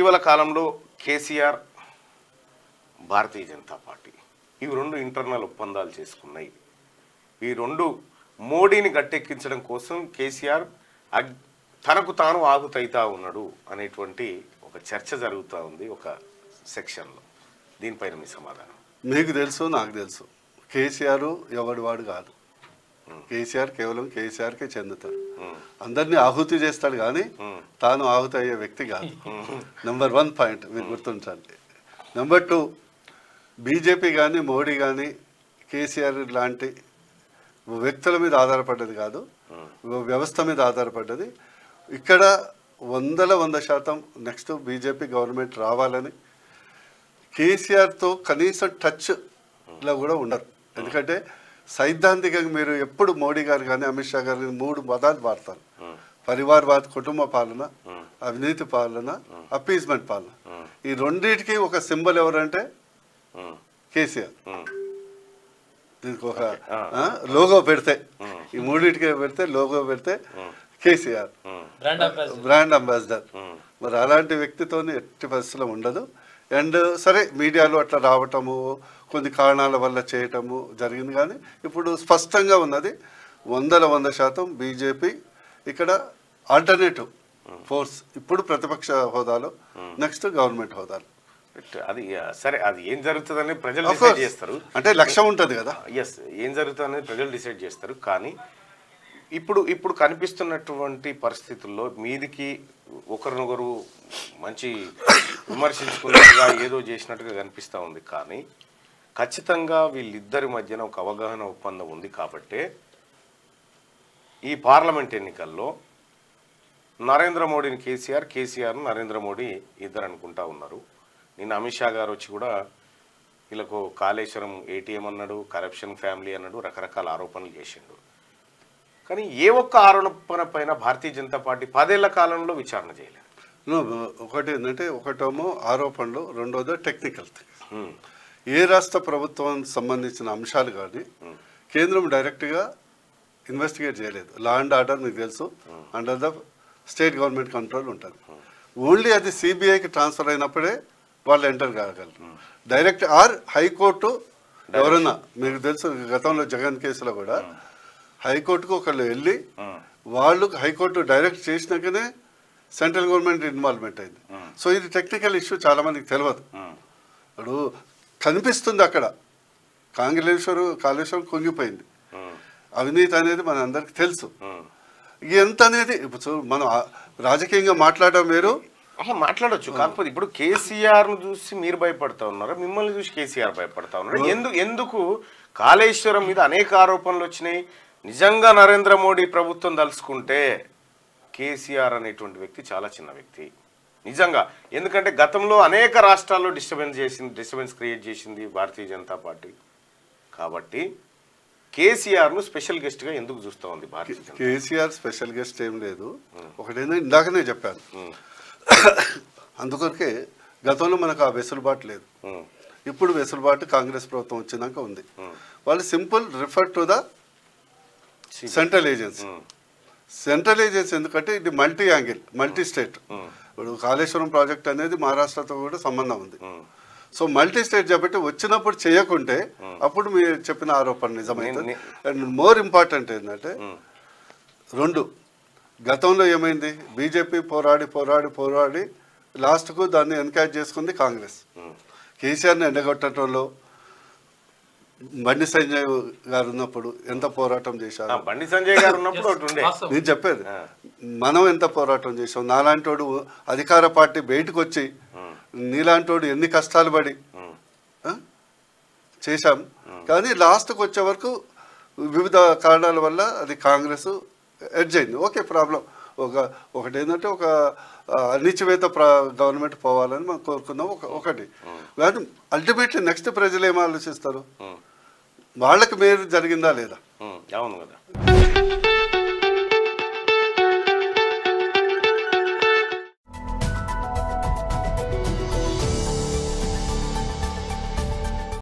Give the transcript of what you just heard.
ఇటీవల కాలంలో కేసీఆర్ భారతీయ జనతా పార్టీ ఇవి రెండు ఇంటర్నల్ ఒప్పందాలు చేసుకున్నాయి. ఈ రెండు మోడీని గట్టెక్కించడం కోసం కేసీఆర్ తనకు తాను ఆగుతైతా ఉన్నాడు అనేటువంటి ఒక చర్చ జరుగుతూ ఉంది ఒక సెక్షన్లో. దీనిపైన మీ సమాధానం? మీకు తెలుసు, నాకు తెలుసు, కేసీఆర్ ఎవడివాడు కాదు. కేసీఆర్ కేవలం కేసీఆర్కే చెందుతాడు. అందరినీ ఆహుతి చేస్తాడు కానీ తాను ఆహుతి అయ్యే వ్యక్తి కాదు. నెంబర్ 1 పాయింట్ మీరు గుర్తుంచండి. నెంబర్ 2, బీజేపీ కానీ మోడీ కానీ కేసీఆర్ లాంటి వ్యక్తుల మీద ఆధారపడ్డది కాదు, వ్యవస్థ మీద ఆధారపడ్డది. ఇక్కడ 100% నెక్స్ట్ బీజేపీ గవర్నమెంట్ రావాలని కేసీఆర్తో కనీసం టచ్లో కూడా ఉండరు. ఎందుకంటే సైద్ధాంతికంగా మీరు ఎప్పుడు మోడీ గారు కానీ అమిత్ షా గారు 3 పదాలు వాడతారు: పరివారవాద, కుటుంబ పాలన, అవినీతి పాలన, అపీజ్మెంట్ పాలన. ఈ రెండింటికి ఒక సింబల్ ఎవరంటే కేసీఆర్. దీనికి ఒక లోగో పెడితే, ఈ మూడింటికి పెడితే లోగో పెడితే కేసీఆర్ బ్రాండ్ అంబాసిడర్. మరి అలాంటి వ్యక్తితో ఎట్టి పరిస్థితుల్లో ఉండదు. అండ్ సరే, మీడియాలో అట్లా రావటము కొన్ని కారణాల వల్ల చేయటము జరిగింది, కానీ ఇప్పుడు స్పష్టంగా ఉన్నది 100% బీజేపీ ఇక్కడ ఆల్టర్నేటివ్ ఫోర్స్. ఇప్పుడు ప్రతిపక్ష హోదాలో, నెక్స్ట్ గవర్నమెంట్ హోదాలో. అది సరే, అది ఏం జరుగుతుందని ప్రజలు డిసైడ్ చేస్తారు. అంటే లక్ష్యం ఉంటుంది కదా. ఎస్, ఏం జరుగుతుందని ప్రజలు డిసైడ్ చేస్తారు. కానీ ఇప్పుడు కనిపిస్తున్నటువంటి పరిస్థితుల్లో మీదికి ఒకరినొకరు మంచి విమర్శించుకున్నట్టుగా ఏదో చేసినట్టుగా కనిపిస్తూ ఉంది. కానీ ఖచ్చితంగా వీళ్ళిద్దరి మధ్యన ఒక అవగాహన ఒప్పందం ఉంది. కాబట్టే ఈ పార్లమెంట్ ఎన్నికల్లో నరేంద్ర మోడీని కేసీఆర్, కేసీఆర్ను నరేంద్ర మోడీ ఇద్దరు అనుకుంటా ఉన్నారు. నిన్న అమిత్ షా గారు వచ్చి కూడా వీళ్ళకు కాళేశ్వరం ఏటీఎం అన్నాడు, కరప్షన్ ఫ్యామిలీ అన్నాడు, రకరకాల ఆరోపణలు చేసిండు. కానీ ఏ ఒక్క ఆరోపణ పైన భారతీయ జనతా పార్టీ 10 ఏళ్ల కాలంలో విచారణ చేయలేదు. ఒకటి ఏంటంటే, ఒకటేమో ఆరోపణలు, రెండోదో టెక్నికల్ థింగ్. ఏ రాష్ట్ర ప్రభుత్వానికి సంబంధించిన అంశాలు కానీ కేంద్రం డైరెక్ట్గా ఇన్వెస్టిగేట్ చేయలేదు. లా అండ్ ఆర్డర్ మీకు తెలుసు, under the state government control ఉంటుంది. ఓన్లీ అది సిబిఐకి ట్రాన్స్ఫర్ అయినప్పుడే వాళ్ళు ఎంటర్ కాగలరు. డైరెక్ట్ ఆర్ హైకోర్టు ఎవరన్నా, మీకు తెలుసు గతంలో జగన్ కేసులో కూడా హైకోర్టుకు ఒకళ్ళు వెళ్ళి వాళ్ళు హైకోర్టు డైరెక్ట్ చేసినాకనే సెంట్రల్ గవర్నమెంట్ ఇన్వాల్వ్మెంట్ అయింది. సో ఇది టెక్నికల్ ఇష్యూ, చాలా మందికి తెలియదు. ఇప్పుడు కనిపిస్తుంది అక్కడ కాళేశ్వరం కుంగిపోయింది, అవినీతి అనేది మన అందరికి తెలుసు. ఎంత అనేది ఇప్పుడు మనం రాజకీయంగా మాట్లాడడం వేరు, మాట్లాడొచ్చు. కాకపోతే ఇప్పుడు కేసీఆర్ను చూసి మీరు భయపడతా ఉన్నారా, మిమ్మల్ని చూసి కేసీఆర్ భయపడతా ఉన్నారు? ఎందుకు కాళేశ్వరం మీద అనేక ఆరోపణలు వచ్చినాయి. నిజంగా నరేంద్ర మోడీ ప్రభుత్వం తలుచుకుంటే కేసీఆర్ అనేటువంటి వ్యక్తి చాలా చిన్న వ్యక్తి నిజంగా. ఎందుకంటే గతంలో అనేక రాష్ట్రాల్లో డిస్టర్బెన్స్ క్రియేట్ చేసింది భారతీయ జనతా పార్టీ. కాబట్టి కేసీఆర్ను స్పెషల్ గెస్ట్గా ఎందుకు చూస్తూ ఉంది భారతీయ జనతా? కేసీఆర్ స్పెషల్ గెస్ట్ ఏం లేదు. ఒకటేందో ఇందాకనే చెప్పాను, అందుకొరకే గతంలో మనకు ఆ వెసులుబాటు లేదు. ఇప్పుడు వెసులుబాటు కాంగ్రెస్ ప్రభుత్వం వచ్చినాక ఉంది. వాళ్ళు simple refer to the central agency. Central agency ఎందుకంటే ఇది మల్టీ యాంగిల్, మల్టీ స్టేట్. ఇప్పుడు కాళేశ్వరం ప్రాజెక్ట్ అనేది మహారాష్ట్రతో కూడా సంబంధం ఉంది. సో మల్టీ స్టేట్ కాబట్టి వచ్చినప్పుడు చేయకుంటే అప్పుడు మీరు చెప్పిన ఆరోపణ నిజమైంది. అండ్ మోర్ ఇంపార్టెంట్ ఏంటంటే, 2 గతంలో ఏమైంది, బీజేపీ పోరాడి లాస్ట్కు దాన్ని ఎన్కరేజ్ చేసుకుంది కాంగ్రెస్. కేసీఆర్ని ఎండగొట్టడంలో బండి సంజయ్ గారు ఉన్నప్పుడు ఎంత పోరాటం చేశారు. బండి సంజయ్ గారు ఉన్నప్పుడు నేను చెప్పేది, మనం ఎంత పోరాటం చేసాం. నాలాంటి వాడు అధికార పార్టీ బయటకు వచ్చి నీలాంటి వాడు ఎన్ని కష్టాలు పడి చేశాం. కానీ లాస్ట్కి వచ్చే వరకు వివిధ కారణాల వల్ల అది కాంగ్రెస్ ఎడ్జ్ అయింది. ఓకే, ప్రాబ్లం ఒకటి ఏంటంటే, ఒక అణిచివేత గవర్నమెంట్ పోవాలని మనం కోరుకున్నాం ఒకటి. కానీ అల్టిమేట్లీ నెక్స్ట్ ప్రజలు ఏం ఆలోచిస్తారు, వాళ్ళకి మేలు జరిగిందా లేదా? అవును కదా.